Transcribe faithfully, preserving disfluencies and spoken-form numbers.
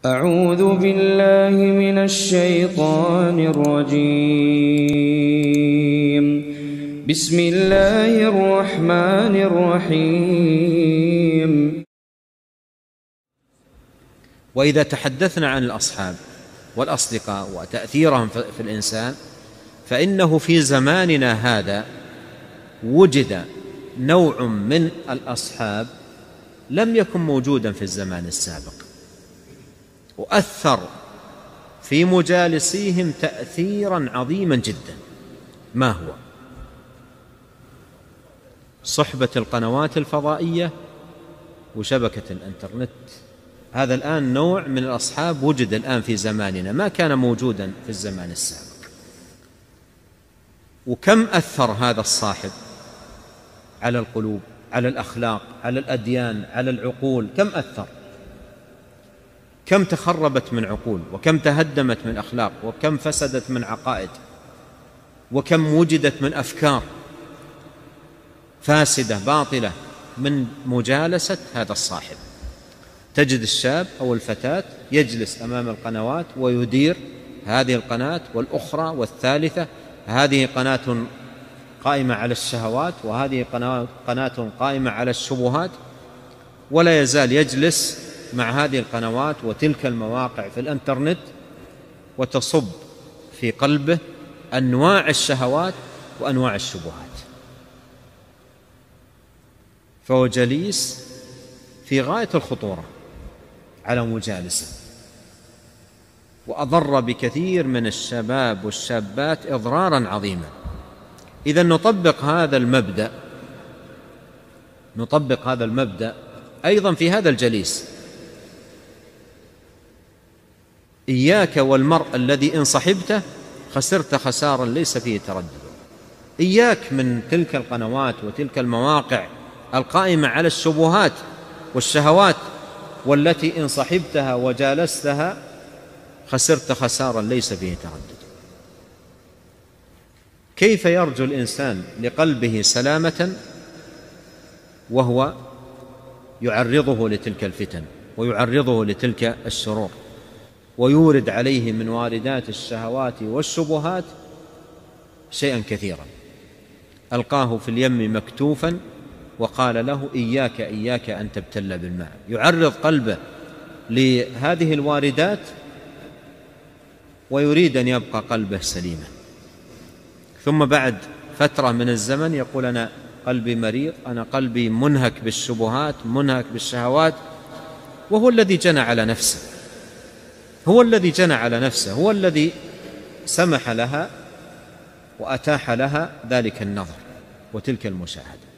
أعوذ بالله من الشيطان الرجيم. بسم الله الرحمن الرحيم. وإذا تحدثنا عن الأصحاب والأصدقاء وتأثيرهم في الإنسان، فإنه في زماننا هذا وجد نوع من الأصحاب لم يكن موجودا في الزمان السابق، وأثر في مجالسيهم تأثيرا عظيما جدا. ما هو؟ صحبة القنوات الفضائية وشبكة الإنترنت. هذا الآن نوع من الأصحاب وجد الآن في زماننا، ما كان موجودا في الزمان السابق. وكم أثر هذا الصاحب على القلوب، على الأخلاق، على الأديان، على العقول. كم أثر، كم تخربت من عقول، وكم تهدمت من أخلاق، وكم فسدت من عقائد، وكم وجدت من أفكار فاسدة باطلة من مجالسة هذا الصاحب. تجد الشاب أو الفتاة يجلس أمام القنوات ويدير هذه القناة والأخرى والثالثة، هذه قناة قائمة على الشهوات، وهذه قناة قائمة على الشبهات، ولا يزال يجلس مع هذه القنوات وتلك المواقع في الإنترنت، وتصب في قلبه أنواع الشهوات وأنواع الشبهات. فهو جليس في غاية الخطورة على مجالسه، وأضر بكثير من الشباب والشابات إضرارا عظيما. إذا نطبق هذا المبدأ نطبق هذا المبدأ أيضا في هذا الجليس. إياك والمرء الذي إن صحبته خسرت خسارا ليس فيه تردد. إياك من تلك القنوات وتلك المواقع القائمة على الشبهات والشهوات، والتي إن صحبتها وجالستها خسرت خسارا ليس فيه تردد. كيف يرجو الإنسان لقلبه سلامة وهو يعرضه لتلك الفتن ويعرضه لتلك الشرور، ويورد عليه من واردات الشهوات والشبهات شيئا كثيرا؟ ألقاه في اليم مكتوفا وقال له إياك إياك أن تبتل بالماء. يعرض قلبه لهذه الواردات ويريد أن يبقى قلبه سليما، ثم بعد فترة من الزمن يقول أنا قلبي مريض، أنا قلبي منهك بالشبهات، منهك بالشهوات. وهو الذي جنى على نفسه، هو الذي جنى على نفسه، هو الذي سمح لها وأتاح لها ذلك النظر وتلك المشاهدة.